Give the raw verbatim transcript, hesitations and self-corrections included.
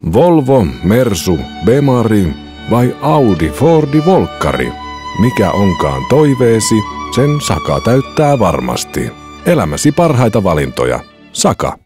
Volvo, Mersu, Bemari vai Audi, Fordi, Volkkari? Mikä onkaan toiveesi, sen Saka täyttää varmasti. Elämäsi parhaita valintoja. Saka.